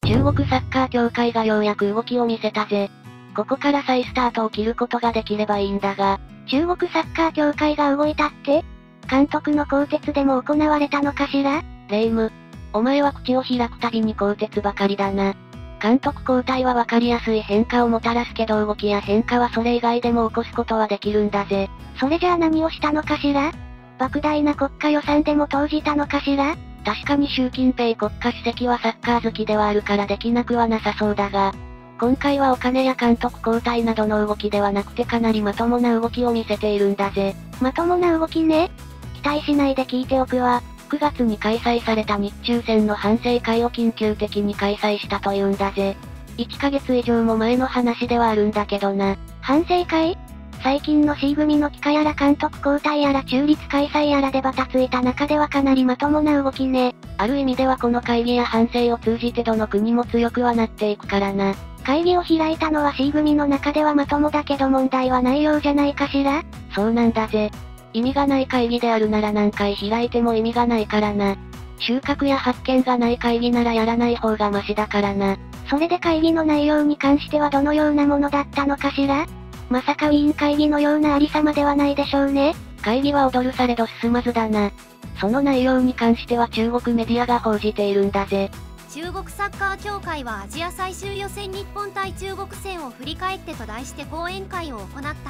中国サッカー協会がようやく動きを見せたぜ。ここから再スタートを切ることができればいいんだが、 中国サッカー協会が動いたって？監督の更迭でも行われたのかしら？ レイム。お前は口を開くたびに更迭ばかりだな。監督交代は分かりやすい変化をもたらすけど動きや変化はそれ以外でも起こすことはできるんだぜ。 それじゃあ何をしたのかしら？莫大な国家予算でも投じたのかしら？ 確かに習近平国家主席はサッカー好きではあるからできなくはなさそうだが、今回はお金や監督交代などの動きではなくてかなりまともな動きを見せているんだぜ。 まともな動きね。期待しないで聞いておくわ。 9月に開催された日中戦の反省会を緊急的に開催したというんだぜ。1ヶ月以上も前の話ではあるんだけどな。 反省会？最近の C 組の帰化やら監督交代やら中立開催やらでバタついた中ではかなりまともな動きね。 ある意味ではこの会議や反省を通じてどの国も強くはなっていくからな。 会議を開いたのは C 組の中ではまともだけど問題は内容じゃないかしら？ そうなんだぜ。意味がない会議であるなら何回開いても意味がないからな。収穫や発見がない会議ならやらない方がマシだからな。 それで会議の内容に関してはどのようなものだったのかしら？まさかウィーン会議のようなありさまではないでしょうね。 会議は踊るされど進まずだな。その内容に関しては中国メディアが報じているんだぜ。 中国サッカー協会はアジア最終予選日本対中国戦を振り返ってと題して講演会を行った。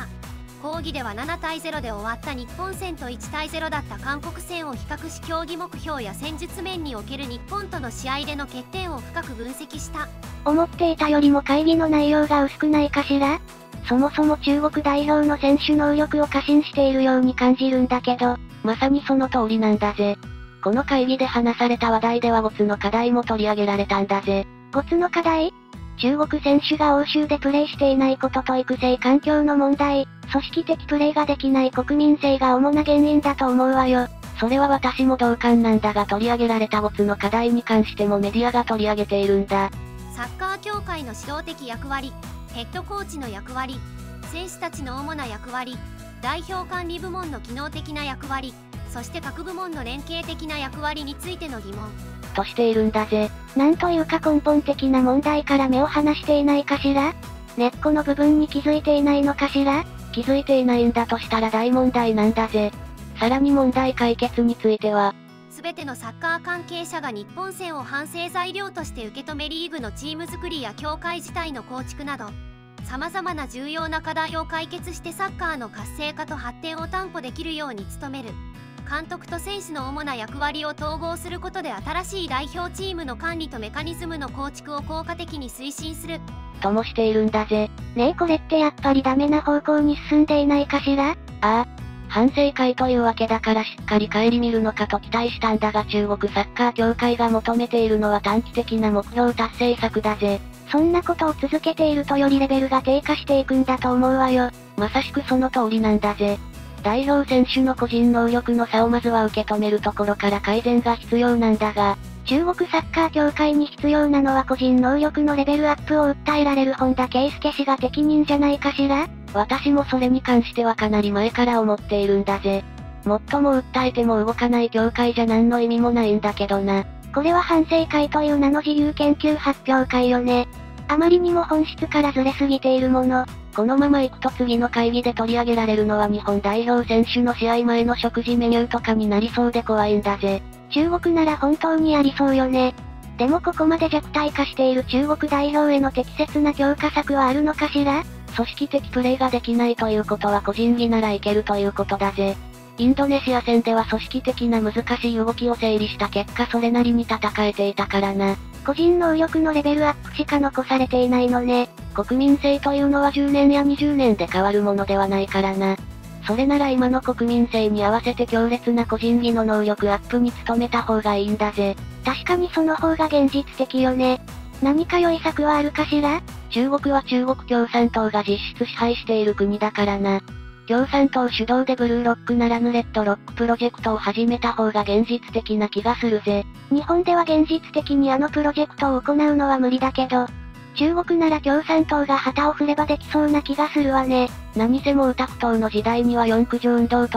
講義では7対0で終わった日本戦と1対0だった韓国戦を比較し競技目標や戦術面における日本との試合での欠点を深く分析した。 思っていたよりも会議の内容が薄くないかしら？そもそも中国代表の選手能力を過信しているように感じるんだけど、 まさにその通りなんだぜ。この会議で話された話題ではゴツの課題も取り上げられたんだぜ。 ゴツの課題？中国選手が欧州でプレーしていないことと育成環境の問題、組織的プレーができない国民性が主な原因だと思うわよ。 それは私も同感なんだが取り上げられたゴツの課題に関してもメディアが取り上げているんだ。 サッカー協会の指導的役割、ヘッドコーチの役割、選手たちの主な役割、代表管理部門の機能的な役割、そして各部門の連携的な役割についての疑問。 としているんだぜ。 なんというか根本的な問題から目を離していないかしら？根っこの部分に気づいていないのかしら？ 気づいていないんだとしたら大問題なんだぜ。さらに問題解決については、 全てのサッカー関係者が日本戦を反省材料として受け止めリーグのチーム作りや協会自体の構築など、様々な重要な課題を解決してサッカーの活性化と発展を担保できるように努める。監督と選手の主な役割を統合することで新しい代表チームの管理とメカニズムの構築を効果的に推進する。 ともしているんだぜ。 ねえこれってやっぱりダメな方向に進んでいないかしら？ ああ。反省会というわけだからしっかり顧みるのかと期待したんだが中国サッカー協会が求めているのは短期的な目標達成策だぜ。 そんなことを続けているとよりレベルが低下していくんだと思うわよ。 まさしくその通りなんだぜ。代表選手の個人能力の差をまずは受け止めるところから改善が必要なんだが、 中国サッカー協会に必要なのは個人能力のレベルアップを訴えられる本田圭佑氏が適任じゃないかしら？ 私もそれに関してはかなり前から思っているんだぜ。もっとも訴えても動かない協会じゃ何の意味もないんだけどな。 これは反省会という名の自由研究発表会よね。あまりにも本質からずれすぎているもの。 このまま行くと次の会議で取り上げられるのは日本代表選手の試合前の食事メニューとかになりそうで怖いんだぜ。 中国なら本当にありそうよね。でもここまで弱体化している中国代表への適切な強化策はあるのかしら？ 組織的プレーができないということは個人技ならいけるということだぜ。インドネシア戦では組織的な難しい動きを整理した結果それなりに戦えていたからな。 個人能力のレベルアップしか残されていないのね。 国民性というのは10年や20年で変わるものではないからな。それなら今の国民性に合わせて強烈な個人技の能力アップに努めた方がいいんだぜ。 確かにその方が現実的よね。何か良い策はあるかしら？ 中国は中国共産党が実質支配している国だからな。共産党主導でブルーロックならぬレッドロックプロジェクトを始めた方が現実的な気がするぜ。 日本では現実的にあのプロジェクトを行うのは無理だけど、中国なら共産党が旗を振ればできそうな気がするわね。 何せ毛沢東の時代には四駆上運動都市、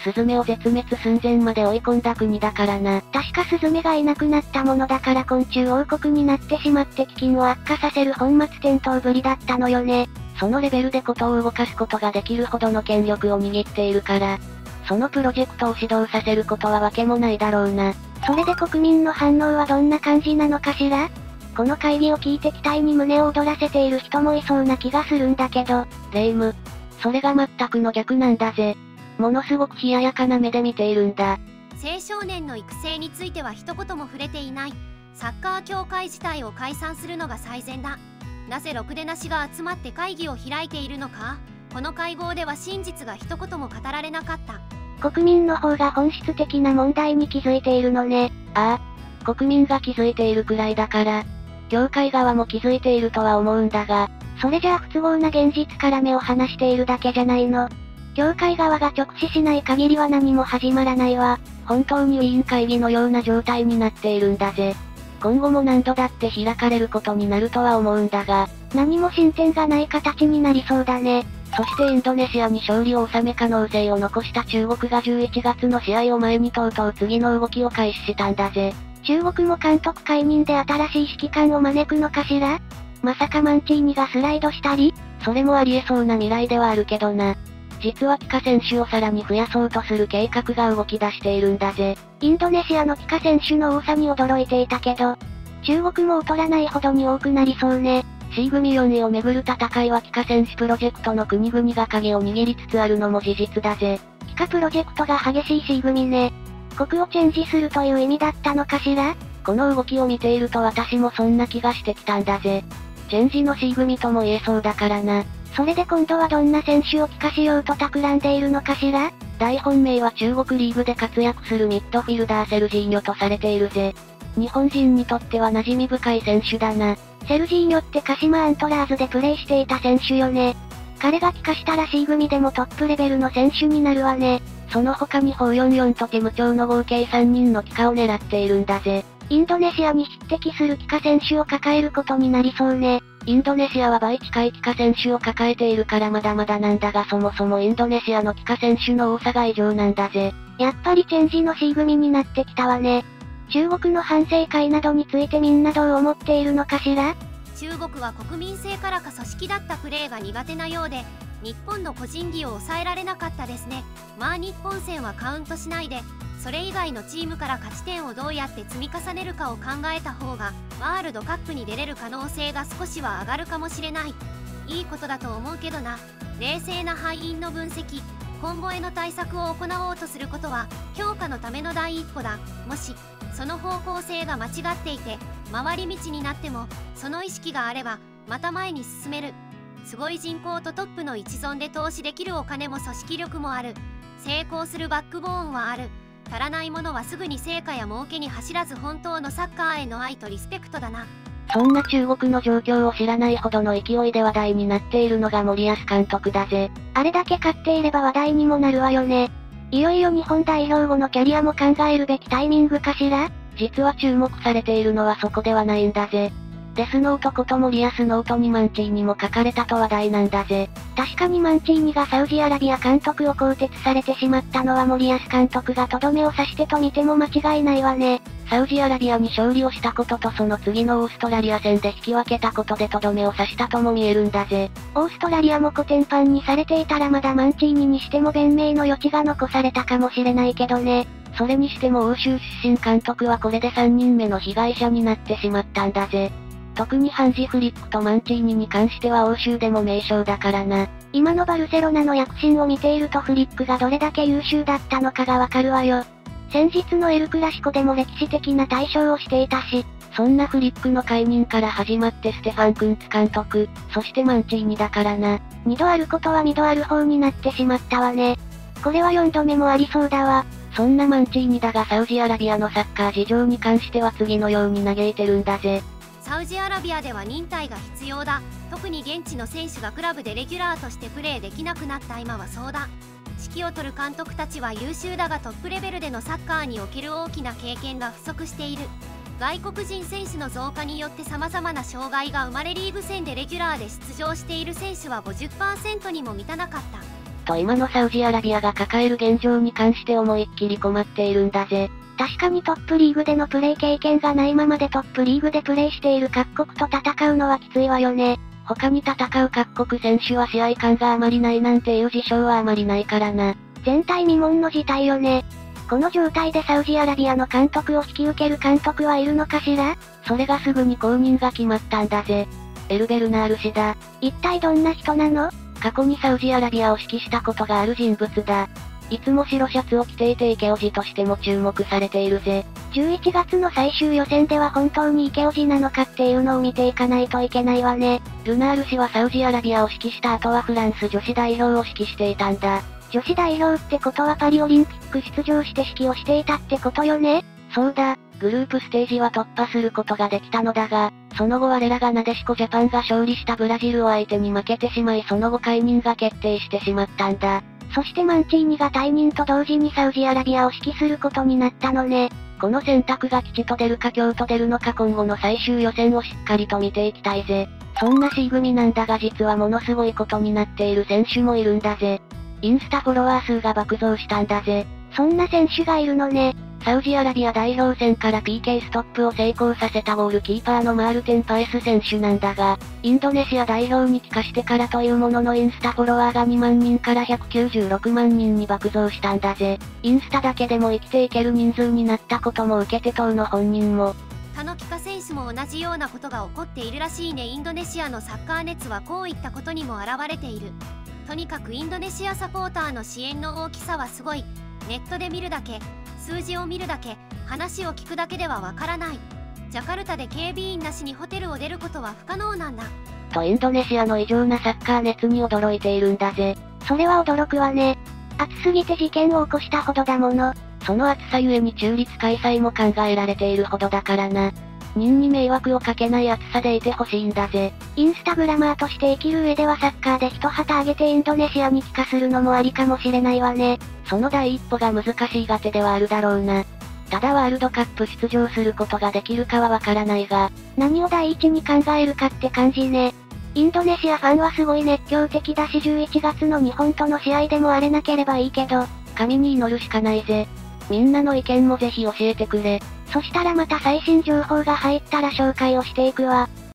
スズメを絶滅寸前まで追い込んだ国だからな。 確かスズメがいなくなったものだから昆虫王国になってしまって飢饉を悪化させる本末転倒ぶりだったのよね。 そのレベルで事を動かすことができるほどの権力を握っているから、そのプロジェクトを始動させることはわけもないだろうな。 それで国民の反応はどんな感じなのかしら？この会議を聞いて期待に胸を躍らせている人もいそうな気がするんだけど。 レイム。それが全くの逆なんだぜ。ものすごく冷ややかな目で見ているんだ。 青少年の育成については一言も触れていない。サッカー協会自体を解散するのが最善だ。なぜろくでなしが集まって会議を開いているのか。この会合では真実が一言も語られなかった。 国民の方が本質的な問題に気づいているのね。 ああ、国民が気づいているくらいだから、協会側も気づいているとは思うんだが、 それじゃあ不都合な現実から目を離しているだけじゃないの。協会側が直視しない限りは何も始まらないわ。 本当にウィーン会議のような状態になっているんだぜ。今後も何度だって開かれることになるとは思うんだが、 何も進展がない形になりそうだね。 そしてインドネシアに勝利を収め可能性を残した中国が11月の試合を前にとうとう次の動きを開始したんだぜ。 中国も監督解任で新しい指揮官を招くのかしら？まさかマンチーニがスライドしたり？ それもありえそうな未来ではあるけどな。実は帰化選手をさらに増やそうとする計画が動き出しているんだぜ。 インドネシアの帰化選手の多さに驚いていたけど、中国も劣らないほどに多くなりそうね。 C 組4位をめぐる戦いは帰化選手プロジェクトの国々が影を握りつつあるのも事実だぜ。 帰化プロジェクトが激しい C 組ね。国をチェンジするという意味だったのかしら？ この動きを見ていると私もそんな気がしてきたんだぜ。チェンジの C 組とも言えそうだからな。 それで今度はどんな選手を帰化しようと企んでいるのかしら？ 大本命は中国リーグで活躍するミッドフィルダーセルジーニョとされているぜ。日本人にとっては馴染み深い選手だな。 セルジーニョって鹿島アントラーズでプレーしていた選手よね。彼が帰化したら C 組でもトップレベルの選手になるわね。 その他にホーヨンヨンとティムチョウの合計3人の帰化を狙っているんだぜ。 インドネシアに匹敵する帰化選手を抱えることになりそうね。 インドネシアは倍近い帰化選手を抱えているからまだまだなんだがそもそもインドネシアの帰化選手の多さが異常なんだぜ。 やっぱりチェンジの C 組になってきたわね。中国の反省会などについてみんなどう思っているのかしら？ 中国は国民性からか組織だったプレーが苦手なようで、日本の個人技を抑えられなかったですね。まあ日本戦はカウントしないで、それ以外のチームから勝ち点をどうやって積み重ねるかを考えた方が、ワールドカップに出れる可能性が少しは上がるかもしれない。いいことだと思うけどな。冷静な敗因の分析、今後への対策を行おうとすることは、強化のための第一歩だ。もし、その方向性が間違っていて、回り道になっても、その意識があれば、また前に進める。すごい人口とトップの一存で投資できるお金も組織力もある。成功するバックボーンはある。足らないものはすぐに成果や儲けに走らず本当のサッカーへの愛とリスペクトだな。 そんな中国の状況を知らないほどの勢いで話題になっているのが森保監督だぜ。 あれだけ勝っていれば話題にもなるわよね。いよいよ日本代表後のキャリアも考えるべきタイミングかしら？ 実は注目されているのはそこではないんだぜ。デスノートこと森保ノートにマンチーニも書かれたと話題なんだぜ。 確かにマンチーニがサウジアラビア監督を更迭されてしまったのは森保監督がとどめを刺してと見ても間違いないわね。 サウジアラビアに勝利をしたこととその次のオーストラリア戦で引き分けたことでとどめを刺したとも見えるんだぜ。 オーストラリアもコテンパンにされていたらまだマンチーニにしても弁明の余地が残されたかもしれないけどね。 それにしても欧州出身監督はこれで3人目の被害者になってしまったんだぜ。特にハンジ・フリックとマンチーニに関しては欧州でも名将だからな。 今のバルセロナの躍進を見ているとフリックがどれだけ優秀だったのかがわかるわよ。先日のエルクラシコでも歴史的な大勝をしていたし、 そんなフリックの解任から始まってステファン・クンツ監督、そしてマンチーニだからな。 2度あることは2度ある方になってしまったわね。これは4度目もありそうだわ。 そんなマンチーニだがサウジアラビアのサッカー事情に関しては次のように嘆いてるんだぜ。 サウジアラビアでは忍耐が必要だ。特に現地の選手がクラブでレギュラーとしてプレーできなくなった今はそうだ。指揮を執る監督たちは優秀だがトップレベルでのサッカーにおける大きな経験が不足している。外国人選手の増加によって様々な障害が生まれリーグ戦でレギュラーで出場している選手は 50% にも満たなかった。 と今のサウジアラビアが抱える現状に関して思いっきり困っているんだぜ。 確かにトップリーグでのプレー経験がないままでトップリーグでプレーしている各国と戦うのはきついわよね。 他に戦う各国選手は試合感があまりないなんていう事象はあまりないからな。 前代未聞の事態よね。この状態でサウジアラビアの監督を引き受ける監督はいるのかしら？ それがすぐに後任が決まったんだぜ。エルベルナール氏だ。 一体どんな人なの？ 過去にサウジアラビアを指揮したことがある人物だ。いつも白シャツを着ていてイケオジとしても注目されているぜ。 11月の最終予選では本当にイケオジなのかっていうのを見ていかないといけないわね。 ルナール氏はサウジアラビアを指揮した後はフランス女子代表を指揮していたんだ。 女子代表ってことはパリオリンピック出場して指揮をしていたってことよね？ そうだ、グループステージは突破することができたのだが、その後我らがなでしこジャパンが勝利したブラジルを相手に負けてしまいその後解任が決定してしまったんだ。 そしてマンチーニが退任と同時にサウジアラビアを指揮することになったのね。 この選択が吉と出るか凶と出るのか今後の最終予選をしっかりと見ていきたいぜ。そんな C 組なんだが実はものすごいことになっている選手もいるんだぜ。インスタフォロワー数が爆増したんだぜ。 そんな選手がいるのね。 サウジアラビア代表戦から PK ストップを成功させたゴールキーパーのマールテン・パエス選手なんだが、インドネシア代表に帰化してからというもののインスタフォロワーが2万人から196万人に爆増したんだぜ。インスタだけでも生きていける人数になったことも受けて当の本人も、 他の帰化選手も同じようなことが起こっているらしいね。インドネシアのサッカー熱はこういったことにも表れている。とにかくインドネシアサポーターの支援の大きさはすごい。ネットで見るだけ、数字を見るだけ、話を聞くだけではわからない。ジャカルタで警備員なしにホテルを出ることは不可能なんだ。 とインドネシアの異常なサッカー熱に驚いているんだぜ。 それは驚くわね。暑すぎて事件を起こしたほどだもの。 その暑さゆえに中立開催も考えられているほどだからな。人に迷惑をかけない暑さでいてほしいんだぜ。 インスタグラマーとして生きる上ではサッカーで一旗あげてインドネシアに帰化するのもありかもしれないわね。 その第一歩が難しいがてではあるだろうな。ただワールドカップ出場することができるかはわからないが、 何を第一に考えるかって感じね。インドネシアファンはすごい熱狂的だし11月の日本との試合でも荒れなければいいけど、 神に祈るしかないぜ。みんなの意見もぜひ教えてくれ。 そしたらまた最新情報が入ったら紹介をしていくわ。